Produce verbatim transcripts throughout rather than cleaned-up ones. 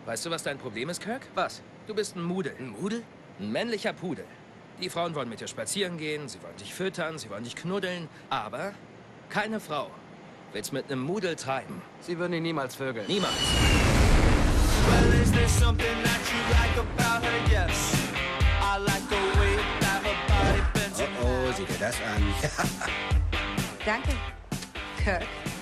Weißt du, was dein Problem ist, Kirk? Was? Du bist ein Mudel. Ein Mudel? Ein männlicher Pudel. Die Frauen wollen mit dir spazieren gehen, sie wollen dich füttern, sie wollen dich knuddeln, aber keine Frau will's mit einem Mudel treiben. Sie würden ihn niemals vögeln. Niemals. Well, is there something that you like about her? Yes. I like the way that her body bends. Oh, oh, sieh dir das an. Danke, Kirk.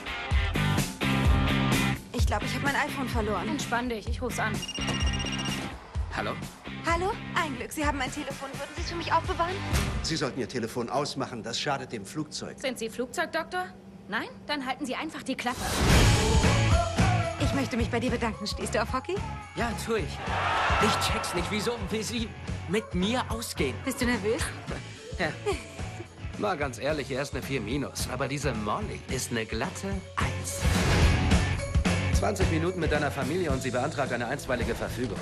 Ich glaube, ich habe mein iPhone verloren. Entspann dich, ich ruf's an. Hallo? Hallo? Ein Glück, Sie haben mein Telefon. Würden Sie es für mich aufbewahren? Sie sollten Ihr Telefon ausmachen, das schadet dem Flugzeug. Sind Sie Flugzeugdoktor? Nein? Dann halten Sie einfach die Klappe. Ich möchte mich bei dir bedanken. Stehst du auf Hockey? Ja, tu ich. Ich check's nicht. Wieso will sie mit mir ausgehen? Bist du nervös? Ja. Mal ganz ehrlich, er ist eine vier minus. Aber diese Molly ist eine glatte eins. zwanzig Minuten mit deiner Familie und sie beantragt eine einstweilige Verfügung.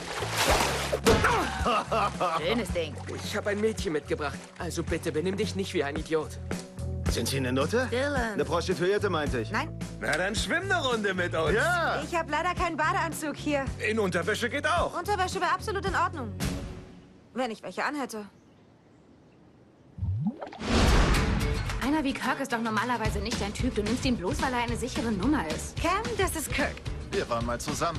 Schönes Ding. Ich habe ein Mädchen mitgebracht. Also bitte benimm dich nicht wie ein Idiot. Sind Sie eine Nutte? Dylan. Eine Prostituierte, meinte ich. Nein. Na, dann schwimm eine Runde mit uns. Ja. Ich habe leider keinen Badeanzug hier. In Unterwäsche geht auch. Unterwäsche wäre absolut in Ordnung. Wenn ich welche anhätte. Einer wie Kirk ist doch normalerweise nicht dein Typ. Du nimmst ihn bloß, weil er eine sichere Nummer ist. Cam, das ist Kirk. Wir waren mal zusammen.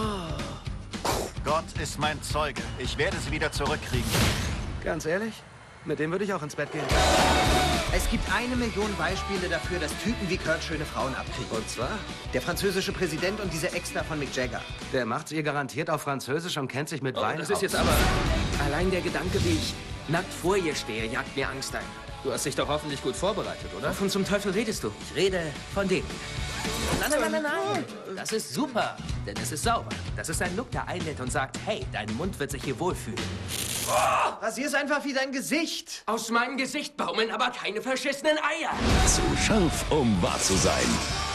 Gott ist mein Zeuge. Ich werde sie wieder zurückkriegen. Ganz ehrlich? Mit dem würde ich auch ins Bett gehen. Es gibt eine Million Beispiele dafür, dass Typen wie Kirk schöne Frauen abkriegen. Und zwar? Der französische Präsident und diese Ex da von Mick Jagger. Der macht's ihr garantiert auf Französisch und kennt sich mit Oh, Wein das ist aus. jetzt aber... Allein der Gedanke, wie ich nackt vor ihr stehe, jagt mir Angst ein. Du hast dich doch hoffentlich gut vorbereitet, oder? Wovon zum Teufel redest du? Ich rede von dem. Nein, nein, nein, nein, nein. Das ist super, denn es ist sauber. Das ist ein Look, der einlädt und sagt, hey, dein Mund wird sich hier wohlfühlen. Rasier's einfach wie dein Gesicht. Aus meinem Gesicht baumeln aber keine verschissenen Eier. Zu scharf, um wahr zu sein.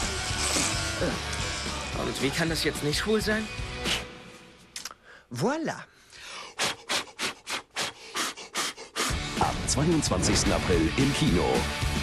Und wie kann das jetzt nicht schwul sein? Voila. Ab zweiundzwanzigsten April im Kino.